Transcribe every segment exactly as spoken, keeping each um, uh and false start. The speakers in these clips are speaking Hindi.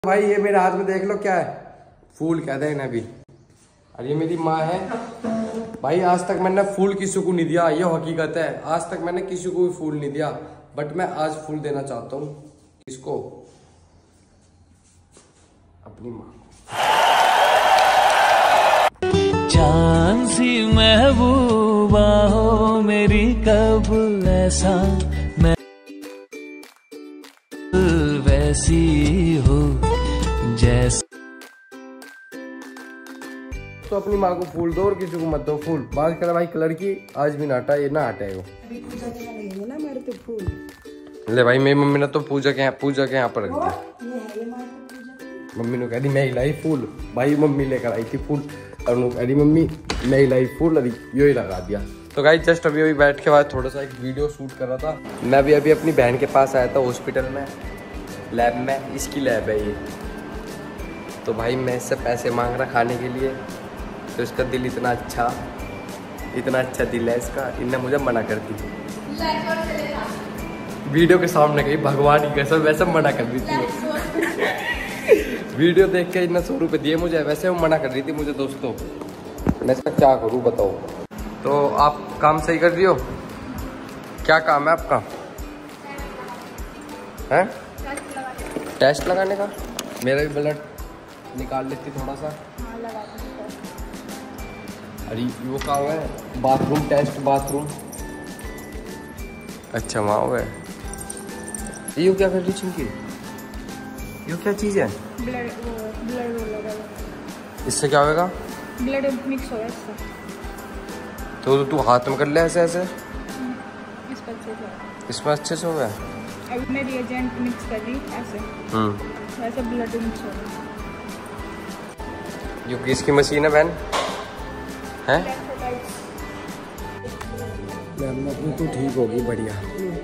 भाई ये मेरे हाथ में देख लो क्या है, फूल कहते हैं अभी। और ये मेरी माँ है भाई। आज तक मैंने फूल किसी को नहीं दिया, ये हकीकत है। आज तक मैंने किसी को भी फूल नहीं दिया, बट मैं आज फूल देना चाहता हूँ। किसको? अपनी माँ। जान सी महबूबा हो मेरी, कब ऐसा मैं वैसी हो जैसे। तो अपनी माँ को फूल दो और किसी को मत दो फूल। बात करें भाई कलर की, आज भी ना हटा, ये ना हटाए वो। ना मेरे तो फूल ले भाई, मेरी मम्मी ने तो पूजा के पूजा के यहाँ पर रख दिया। मम्मी ने कह दी मैं ही लाई फूल। भाई मम्मी लेकर आई थी फूल और कह दी मम्मी मैं ही लाई फूल, अभी यो ही लगा दिया। तो गाइस जस्ट अभी अभी बैठ के बाद थोड़ा सा एक वीडियो शूट कर रहा था। मैं भी अभी अपनी बहन के पास आया था हॉस्पिटल में, लैब में। इसकी लैब है ये। तो भाई मैं इससे पैसे मांग रहा खाने के लिए, तो इसका दिल इतना अच्छा, इतना अच्छा दिल है इसका, इनने मुझे मना कर दी। वीडियो के सामने कही भगवान की कसम, वैसे मना कर दी थी। वीडियो देख के इतना सौ रुपये दिए मुझे, वैसे वो मना कर रही थी मुझे। दोस्तों मैं इसका क्या करूँ बताओ। तो आप काम सही कर रही हो? क्या काम है आपका? हैं? टेस्ट लगाने का? मेरा भी ब्लड निकाल लेती थोड़ा सा। अरे वो कहाँ हुआ है? Bathroom test, bathroom. अच्छा वहाँ हुआ है। ये क्या कर रही चिंकी? ये क्या चीज़ है? ब्लड ब्लड लगा। इससे क्या होगा? ब्लड मिक्स होगा इससे। तो तू हाथ में कर ले ऐसे ऐसे। इस पर अच्छे से इसमें अच्छे से हो गया। अभी मैं रिएजेंट मिक्स कर दी ऐसे, हम्म वैसे ब्लड मिक्स होगा। ये किसकी मशीन है बहन? हैं? मैं तो ठीक होगी, बढ़िया।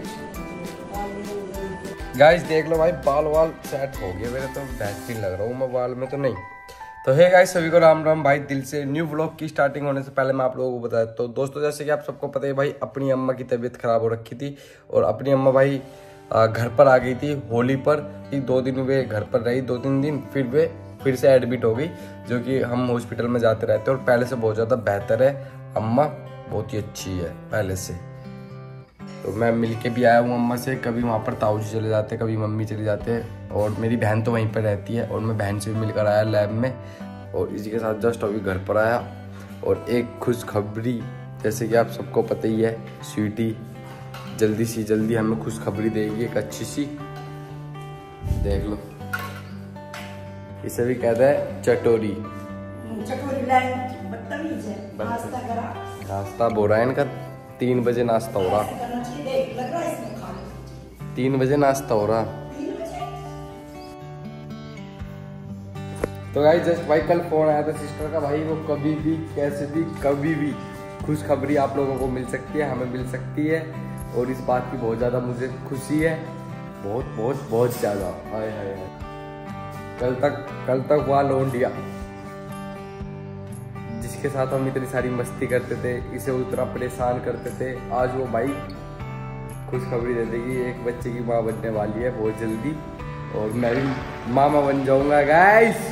गाइस देख लो भाई, बाल वाल सेट हो गए मेरे, तो बेहतरीन लग रहा हूँ मैं बाल में तो नहीं। तो हे गाइस सभी को राम राम भाई दिल से। न्यू व्लॉग की स्टार्टिंग होने से पहले मैं आप लोगों को बताया तो दोस्तों, जैसे कि आप सबको पता है भाई, अपनी अम्मा की तबीयत खराब हो रखी थी और अपनी अम्मा भाई घर पर आ गई थी होली पर। दो दिन वे घर पर रही, दो तीन दिन, फिर वे फिर से एडमिट हो गई, जो कि हम हॉस्पिटल में जाते रहते हैं। और पहले से बहुत ज़्यादा बेहतर है, अम्मा बहुत ही अच्छी है पहले से। तो मैं मिल के भी आया हूँ अम्मा से। कभी वहाँ पर ताऊ जी चले जाते, कभी मम्मी चले जाते हैं, और मेरी बहन तो वहीं पर रहती है। और मैं बहन से भी मिलकर आया लैब में, और इसी के साथ जस्ट अभी घर पर आया। और एक खुशखबरी, जैसे कि आप सबको पता ही है, स्वीटी जल्दी सी जल्दी हमें खुशखबरी देगी, एक अच्छी सी। देख लो, इसे भी कहते हैं चटोरी। चटोरी लाइन बदतमीज है। नाश्ता करा, नाश्ता हो रहा है इनका। तीन बजे नाश्ता हो रहा, लग रहा है इसमें खा। तीन बजे नाश्ता हो रहा। तो गाइस जस्ट भाई कल फोन आया था सिस्टर का, भाई वो कभी भी कैसे भी कभी भी खुशखबरी आप लोगों को मिल सकती है, हमें मिल सकती है। और इस बात की बहुत ज़्यादा मुझे खुशी है, बहुत बहुत बहुत ज़्यादा। हाय हाय हाय, कल तक कल तक हुआ लौंडिया, जिसके साथ हम इतनी सारी मस्ती करते थे, इसे उतना परेशान करते थे, आज वो भाई खुशखबरी दे देगी, एक बच्चे की माँ बनने वाली है बहुत जल्दी। और मैं भी मामा बन जाऊंगा गाइस।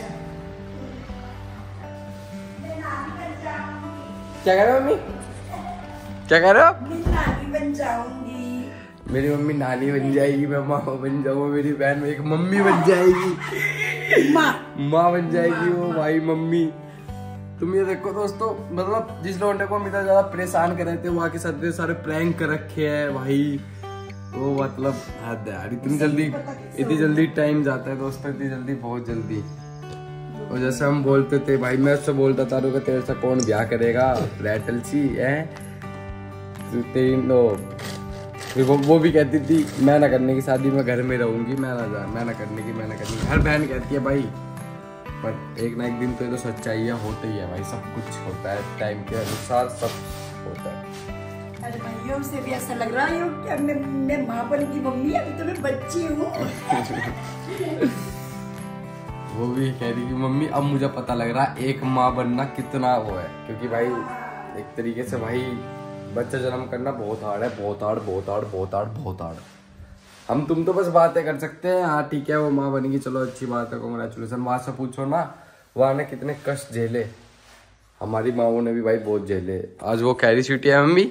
क्या कह रहे हो मम्मी? क्या कह रहे हो? नानी बन जाऊंगी। मेरी मम्मी नानी बन जाएगी, मैं मामा बन जाऊंगा। मेरी बहन एक मम्मी बन जाएगी, माँ माँ बन जाएगी वो भाई मम्मी। तुम ये देखो दोस्तों, मतलब जिस लोगों को हम इतना ज्यादा परेशान कर रहे थे, वहाँ के साथ इतने सारे प्रैंक कर रखे हैं भाई, वो मतलब हद है यार। इतनी जल्दी इतनी जल्दी टाइम जाता है दोस्तों, इतनी जल्दी, बहुत जल्दी। और जैसे हम बोलते थे भाई, मैं उससे बोलता था कि तेरे से कौन ब्याह करेगा, रैटल सी है तीन। वो वो भी कहती थी मैं ना करने की शादी, मैं घर में रहूंगी, मैं ना जा मैं ना करने की मैं ना करने की। हर बहन कहती है भाई, पर एक ना एक दिन तो ये तो सच्चाई है, होता ही है भाई, सब कुछ होता है टाइम के अनुसार, सब होता है। अरे भाइयों से भी ऐसा लग रहा है कि मैं मैं माँ बन की मम्मी, अभी तो मैं बच्ची हूँ। वो भी कह रही कि मम्मी अब मुझे पता लग रहा है एक माँ बनना कितना वो है, क्योंकि भाई एक तरीके से भाई बच्चा जन्म करना बहुत हार्ड है, बहुत हार्ड बहुत हार्ड बहुत हार्ड बहुत हार्ड। हम तुम तो बस बातें कर सकते हैं। हाँ ठीक है वो माँ बनेगी, चलो अच्छी बात है, कांग्रेचुलेसन। वहां से पूछो ना वहां ने कितने कष्ट झेले, हमारी माओ ने भी भाई बहुत झेले। आज वो कह रही स्वीटी है मम्मी,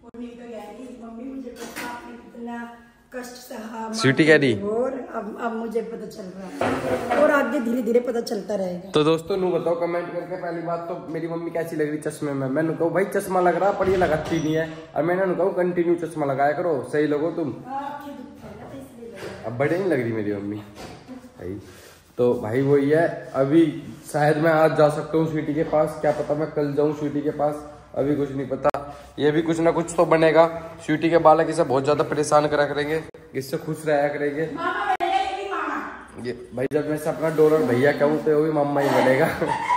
स्वीटी कह रही और अब अब मुझे पता चल रहा है और आगे धीरे धीरे पता चलता रहेगा। तो दोस्तों नू बताओ कमेंट करके। पहली बात तो मेरी मम्मी कैसी लग रही चश्मे में। मैंने कहूँ भाई चश्मा लग रहा पर ये लगाती नहीं है, और मैंने कहूँ कंटिन्यू चश्मा लगाया करो, सही लगो तुम। अब बड़े नहीं लग रही मेरी मम्मी भाई। तो भाई वही है, अभी शायद मैं आज जा सकता हूँ स्वीटी के पास, क्या पता मैं कल जाऊँ स्वीटी के पास, अभी कुछ नहीं पता। ये भी कुछ ना कुछ तो बनेगा। स्वीटी के बालक इसे बहुत ज्यादा परेशान करा करेंगे, इससे खुश रहा करेंगे। ये भाई जब मैं से अपना डोनर भैया कहूँ तो ये भी मम्मा ही बनेगा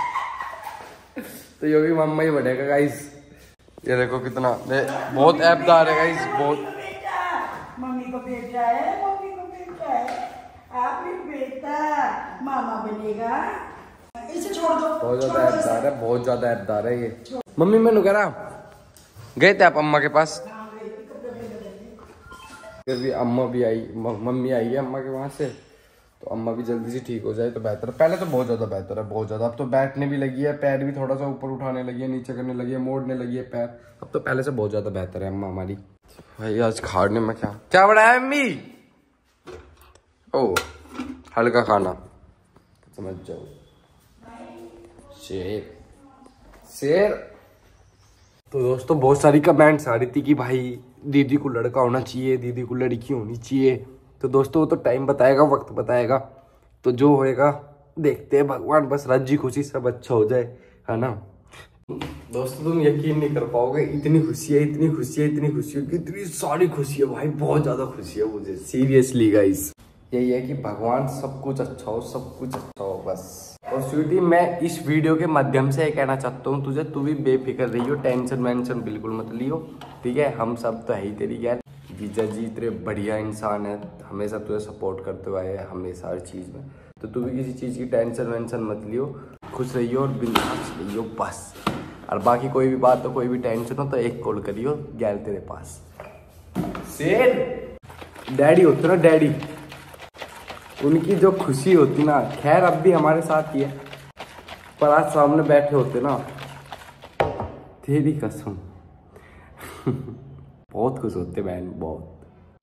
तो ये भी मम्मा ही बनेगा गाइस। ये देखो कितना बहुत ऐपदार है गाइस, बहुत। मम्मी को बेटा है, मम्मी को बेटा है, आप भी बेटा मामा बनेगा। इसे छोड़ दो, बहुत ज्यादा ऐपदार है, बहुत ज्यादा ऐपदार है ये। मम्मी मैंने कह रहा गए थे आप अम्मा के पास, फिर भी अम्मा भी आई, मम्मी आई है अम्मा के वहां से, तो अम्मा भी जल्दी से ठीक हो जाए तो बेहतर है। पहले तो बहुत ज्यादा बेहतर है, बहुत ज्यादा। अब तो बैठने भी लगी है, पैर भी थोड़ा सा ऊपर उठाने लगी है, नीचे करने लगी है, मोड़ने लगी है पैर। अब तो पहले से बहुत ज्यादा बेहतर है अम्मा हमारी। भाई आज खाने में क्या क्या बनाया अम्मी? ओ हल्का खाना, समझ जाओ। शेर शेर। तो दोस्तों बहुत सारी कमेंट्स आ रही थी कि भाई दीदी को लड़का होना चाहिए, दीदी को लड़की होनी चाहिए। तो दोस्तों वो तो टाइम बताएगा, वक्त बताएगा, तो जो होएगा देखते हैं भगवान। बस राजी खुशी सब अच्छा हो जाए, है ना। दोस्तों तुम यकीन नहीं कर पाओगे, इतनी खुशी है, इतनी खुशी है, इतनी खुशी है, इतनी सारी खुशी है भाई, बहुत ज्यादा खुशी है मुझे सीरियसली गाइस। यही है कि भगवान सब कुछ अच्छा हो, सब कुछ अच्छा हो बस। और स्वीटी मैं इस वीडियो के माध्यम से कहना चाहता हूँ तुझे, तू भी बेफिक्र रही हो, टेंशन वेंशन बिल्कुल मत लियो, ठीक है। हम सब तो है ही तेरी गैर। जीजा जी तेरे बढ़िया इंसान है, हमेशा तुझे सपोर्ट करते हुए आए हमेशा हर चीज़ में। तो तू भी किसी चीज़ की टेंशन वेंशन मत लियो, खुश रहियो और बिंदास रहियो बस। और बाकी कोई भी बात हो, कोई भी टेंशन हो तो एक कॉल करियो, गैल तेरे पास। शेर डैडी होते ना, डैडी, उनकी जो खुशी होती ना, खैर अब भी हमारे साथ ही है, पर आज सामने बैठे होते ना, तेरी कसम बहुत खुश होते बहन, बहुत।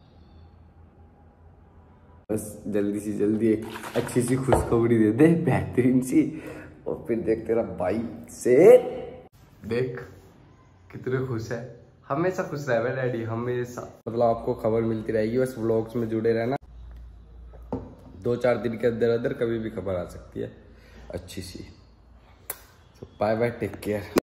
बस जल्दी से जल्दी एक अच्छी सी खुशखबरी दे दे, बेहतरीन सी, और फिर देख तेरा भाई से देख कितने खुश है। हमेशा खुश रहे डैडी, हमेशा। मतलब आपको खबर मिलती रहेगी, बस व्लॉग्स में जुड़े रहना। दो चार दिन के अंदर अंदर कभी भी खबर आ सकती है अच्छी सी। Bye bye, take care.